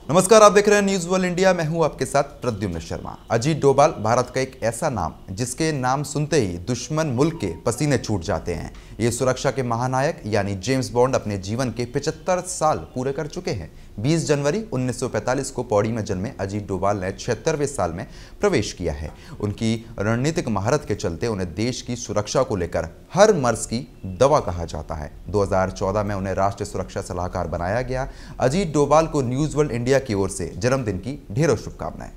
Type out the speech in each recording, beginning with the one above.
नमस्कार, आप देख रहे हैं न्यूज वर्ल्ड इंडिया। मैं हूं आपके साथ प्रद्युम्न शर्मा। अजीत डोभाल भारत का एक ऐसा नाम जिसके नाम सुनते ही दुश्मन मुल्क के पसीने छूट जाते हैं। ये सुरक्षा के महानायक यानी जेम्स बॉन्ड अपने जीवन के 75 साल पूरे कर चुके हैं। 20 जनवरी 1945 को पौड़ी में जन्मे अजीत डोभाल ने 76वें साल में प्रवेश किया है। उनकी रणनीतिक महारत के चलते उन्हें देश की सुरक्षा को लेकर हर मर्ज की दवा कहा जाता है। 2014 में उन्हें राष्ट्रीय सुरक्षा सलाहकार बनाया गया। अजीत डोभाल को न्यूज वर्ल्ड इंडिया की ओर से जन्मदिन की ढेरों शुभकामनाएं।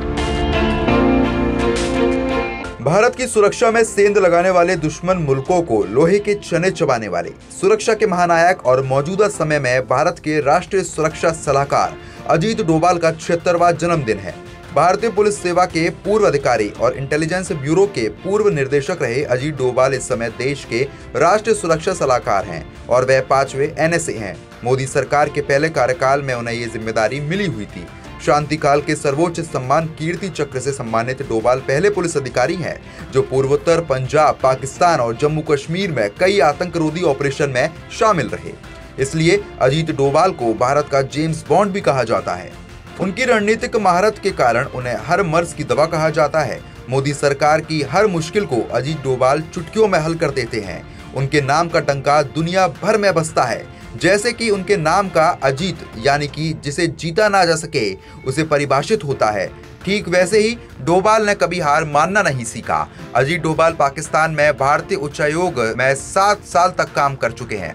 भारत की सुरक्षा में सेंध लगाने वाले दुश्मन मुल्कों को लोहे के चने चबाने वाले सुरक्षा के महानायक और मौजूदा समय में भारत के राष्ट्रीय सुरक्षा सलाहकार अजीत डोभाल का 76वां जन्मदिन है। भारतीय पुलिस सेवा के पूर्व अधिकारी और इंटेलिजेंस ब्यूरो के पूर्व निर्देशक रहे अजीत डोभाल इस समय देश के राष्ट्रीय सुरक्षा सलाहकार हैं और वह 5वें NSA हैं। मोदी सरकार के पहले कार्यकाल में उन्हें ये जिम्मेदारी मिली हुई थी। शांति काल के सर्वोच्च सम्मान कीर्ति चक्र से सम्मानित डोभाल पहले पुलिस अधिकारी हैं जो पूर्वोत्तर पंजाब, पाकिस्तान और जम्मू कश्मीर में कई आतंकरोधी ऑपरेशन में शामिल रहे। इसलिए अजीत डोभाल को भारत का जेम्स बॉन्ड भी कहा जाता है। उनकी रणनीतिक महारत के कारण उन्हें हर मर्ज की दवा कहा जाता है। मोदी सरकार की हर मुश्किल को अजीत डोभाल चुटकियों में हल कर देते हैं। उनके नाम का डंका दुनिया भर में बजता है। जैसे कि उनके नाम का अजीत यानी कि जिसे जीता ना जा सके उसे परिभाषित होता है, ठीक वैसे ही डोभाल ने कभी हार मानना नहीं सीखा। अजीत डोभाल पाकिस्तान में भारतीय उच्चायोग में 7 साल तक काम कर चुके हैं।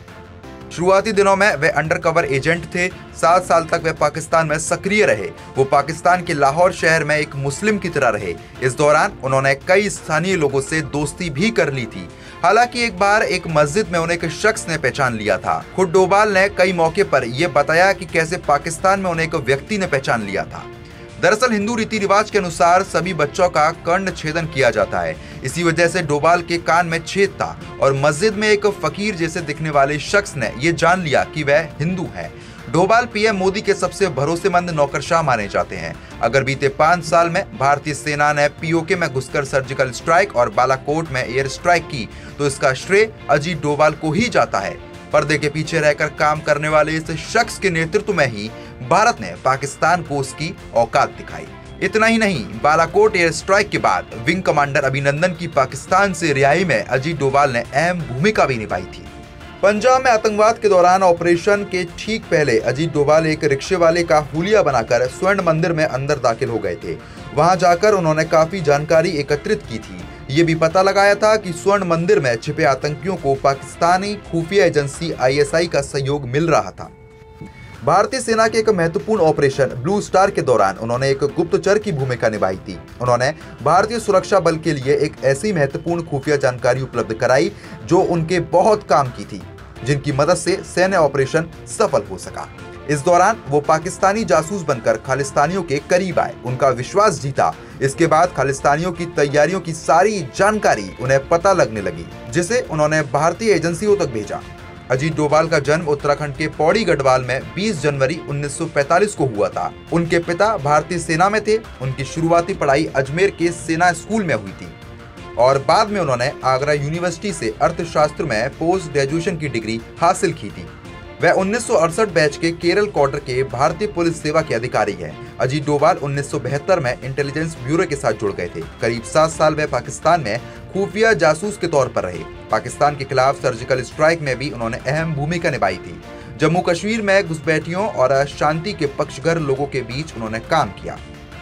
शुरुआती दिनों में वे अंडरकवर एजेंट थे। 7 साल तक वे पाकिस्तान में सक्रिय रहे। वो पाकिस्तान के लाहौर शहर में एक मुस्लिम की तरह रहे। इस दौरान उन्होंने कई स्थानीय लोगों से दोस्ती भी कर ली थी। हालांकि एक बार एक मस्जिद में उन्हें एक शख्स ने पहचान लिया था। खुद डोभाल ने कई मौके पर यह बताया कि कैसे पाकिस्तान में उन्हें एक व्यक्ति ने पहचान लिया था। दरअसल हिंदू रीति रिवाज के अनुसार सभी बच्चों का कर्ण छेदन किया जाता है। इसी वजह से डोभाल के कान में छेद था और मस्जिद में एक फकीर जैसे दिखने वाले शख्स ने यह जान लिया कि वह हिंदू है। डोभाल PM मोदी के सबसे भरोसेमंद नौकरशाह माने जाते हैं। अगर बीते 5 साल में भारतीय सेना ने POK में घुसकर सर्जिकल स्ट्राइक और बालाकोट में एयर स्ट्राइक की तो इसका श्रेय अजीत डोभाल को ही जाता है। पर्दे के पीछे रहकर काम करने वाले इस शख्स के नेतृत्व में ही भारत ने पाकिस्तान को उसकी औकात दिखाई। इतना ही नहीं, बालाकोट एयर स्ट्राइक के बाद विंग कमांडर अभिनंदन की पाकिस्तान से रिहाई में अजीत डोभाल ने अहम भूमिका भी निभाई थी। पंजाब में आतंकवाद के दौरान ऑपरेशन के ठीक पहले अजीत डोभाल एक रिक्शे वाले का हुलिया बनाकर स्वर्ण मंदिर में अंदर दाखिल हो गए थे। वहां जाकर उन्होंने काफी जानकारी एकत्रित की थी। ये भी पता लगाया था कि स्वर्ण मंदिर में छिपे आतंकियों को पाकिस्तानी खुफिया एजेंसी ISI का सहयोग मिल रहा था। भारतीय सेना के एक महत्वपूर्ण ऑपरेशन ब्लू स्टार के दौरान उन्होंने एक गुप्तचर की भूमिका निभाई थी। उन्होंने भारतीय सुरक्षा बल के लिए एक ऐसी महत्वपूर्ण खुफिया जानकारी उपलब्ध कराई जो उनके बहुत काम की थी, जिनकी मदद से सैन्य ऑपरेशन सफल हो सका। इस दौरान वो पाकिस्तानी जासूस बनकर खालिस्तानियों के करीब आए, उनका विश्वास जीता। इसके बाद खालिस्तानियों की तैयारियों की सारी जानकारी उन्हें पता लगने लगी, जिसे उन्होंने भारतीय एजेंसियों तक भेजा। अजीत डोभाल का जन्म उत्तराखंड के पौड़ी गढ़वाल में 20 जनवरी 1945 को हुआ था। उनके पिता भारतीय सेना में थे। उनकी शुरुआती पढ़ाई अजमेर के सेना स्कूल में हुई थी और बाद में उन्होंने आगरा यूनिवर्सिटी से अर्थशास्त्र में पोस्ट ग्रेजुएशन की डिग्री हासिल की थी। वह 1968 बैच के केरल क्वार्टर के भारतीय पुलिस सेवा के अधिकारी हैं। अजीत डोभाल 1972 में इंटेलिजेंस ब्यूरो के साथ जुड़ गए थे। करीब 7 साल वह पाकिस्तान में खुफिया जासूस के तौर पर रहे। पाकिस्तान के खिलाफ सर्जिकल स्ट्राइक में भी उन्होंने अहम भूमिका निभाई थी। जम्मू कश्मीर में घुसपैठियों और शांति के पक्षघर लोगों के बीच उन्होंने काम किया।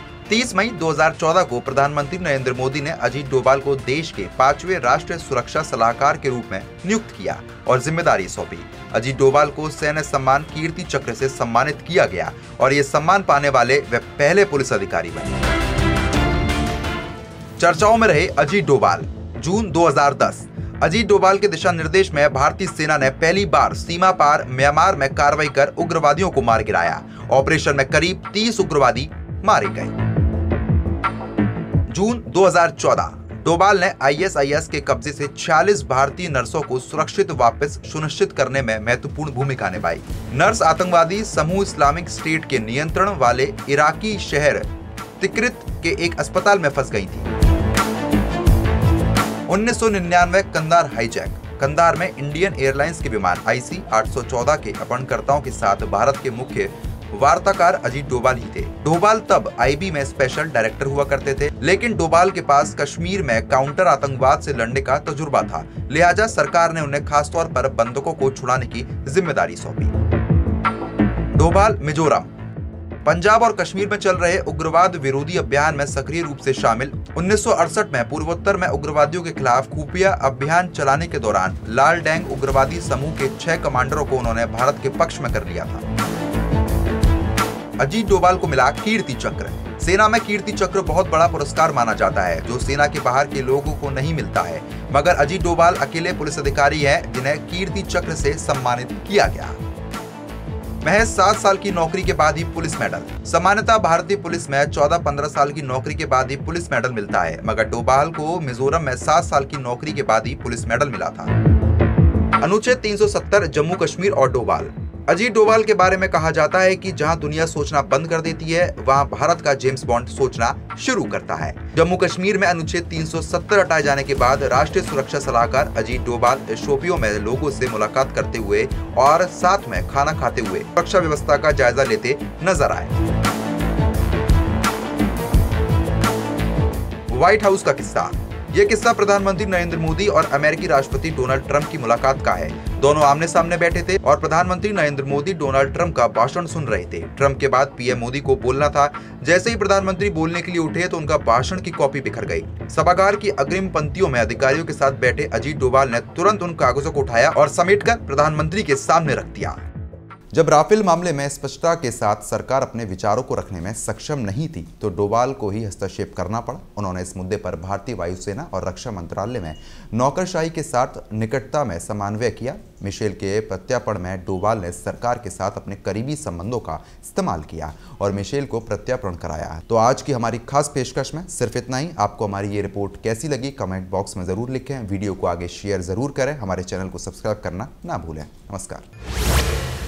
30 मई 2014 को प्रधानमंत्री नरेंद्र मोदी ने अजीत डोभाल को देश के 5वें राष्ट्रीय सुरक्षा सलाहकार के रूप में नियुक्त किया और जिम्मेदारी सौंपी। अजीत डोभाल को सैन्य सम्मान कीर्ति चक्र से सम्मानित किया गया और ये सम्मान पाने वाले वे पहले पुलिस अधिकारी बने। चर्चाओं में रहे अजीत डोभाल। जून 2010 अजीत डोभाल के दिशा निर्देश में भारतीय सेना ने पहली बार सीमा पार म्यांमार में कार्रवाई कर उग्रवादियों को मार गिराया। ऑपरेशन में करीब 30 उग्रवादी मारे गए। जून 2014 डोभाल ने ISIS के कब्जे से 46 भारतीय नर्सों को सुरक्षित वापस सुनिश्चित करने में महत्वपूर्ण भूमिका निभाई। नर्स आतंकवादी समूह इस्लामिक स्टेट के नियंत्रण वाले इराकी शहर तिक्रित के एक अस्पताल में फंस गई थी। 1999 कंधार हाईजैक। कंधार में इंडियन एयरलाइंस के विमान IC-814 के अपहरणकर्ताओं के साथ भारत के मुख्य वार्ताकार अजीत डोभाल ही थे। डोभाल तब आईबी में स्पेशल डायरेक्टर हुआ करते थे, लेकिन डोभाल के पास कश्मीर में काउंटर आतंकवाद से लड़ने का तजुर्बा था, लिहाजा सरकार ने उन्हें खासतौर पर बंधकों को छुड़ाने की जिम्मेदारी सौंपी। डोभाल मिजोरम, पंजाब और कश्मीर में चल रहे उग्रवाद विरोधी अभियान में सक्रिय रूप से शामिल। 1968 में पूर्वोत्तर में उग्रवादियों के खिलाफ खुफिया अभियान चलाने के दौरान लाल डेंग उग्रवादी समूह के 6 कमांडरों को उन्होंने भारत के पक्ष में कर लिया था। अजीत डोभाल को मिला कीर्ति चक्र। सेना में कीर्ति चक्र बहुत बड़ा पुरस्कार माना जाता है, जो सेना के बाहर के लोगों को नहीं मिलता है, मगर अजीत डोभाल अकेले पुलिस अधिकारी हैं जिन्हें कीर्ति चक्र से सम्मानित किया गया। महज 7 साल की नौकरी के बाद ही पुलिस मेडल। सामान्यतः भारतीय पुलिस में 14-15 साल की नौकरी के बाद ही पुलिस मेडल मिलता है, मगर डोभाल को मिजोरम में 7 साल की नौकरी के बाद ही पुलिस मेडल मिला था। अनुच्छेद 370 जम्मू कश्मीर और डोभाल। अजीत डोभाल के बारे में कहा जाता है कि जहां दुनिया सोचना बंद कर देती है, वहां भारत का जेम्स बॉन्ड सोचना शुरू करता है। जम्मू कश्मीर में अनुच्छेद 370 हटाए जाने के बाद राष्ट्रीय सुरक्षा सलाहकार अजीत डोभाल शोपियों में लोगों से मुलाकात करते हुए और साथ में खाना खाते हुए सुरक्षा व्यवस्था का जायजा लेते नजर आए। व्हाइट हाउस का किस्सा। यह किस्सा प्रधानमंत्री नरेंद्र मोदी और अमेरिकी राष्ट्रपति डोनाल्ड ट्रंप की मुलाकात का है। दोनों आमने सामने बैठे थे और प्रधानमंत्री नरेंद्र मोदी डोनाल्ड ट्रंप का भाषण सुन रहे थे। ट्रंप के बाद पीएम मोदी को बोलना था। जैसे ही प्रधानमंत्री बोलने के लिए उठे तो उनका भाषण की कॉपी बिखर गई। सभागार की अग्रिम पंक्तियों में अधिकारियों के साथ बैठे अजीत डोभाल ने तुरंत उन कागजों को उठाया और समेटकर प्रधानमंत्री के सामने रख दिया। जब राफेल मामले में स्पष्टता के साथ सरकार अपने विचारों को रखने में सक्षम नहीं थी, तो डोभाल को ही हस्तक्षेप करना पड़ा। उन्होंने इस मुद्दे पर भारतीय वायुसेना और रक्षा मंत्रालय में नौकरशाही के साथ निकटता में समन्वय किया। मिशेल के प्रत्यार्पण में डोभाल ने सरकार के साथ अपने करीबी संबंधों का इस्तेमाल किया और मिशेल को प्रत्यार्पण कराया। तो आज की हमारी खास पेशकश में सिर्फ इतना ही। आपको हमारी ये रिपोर्ट कैसी लगी कमेंट बॉक्स में जरूर लिखें। वीडियो को आगे शेयर जरूर करें। हमारे चैनल को सब्सक्राइब करना ना भूलें। नमस्कार।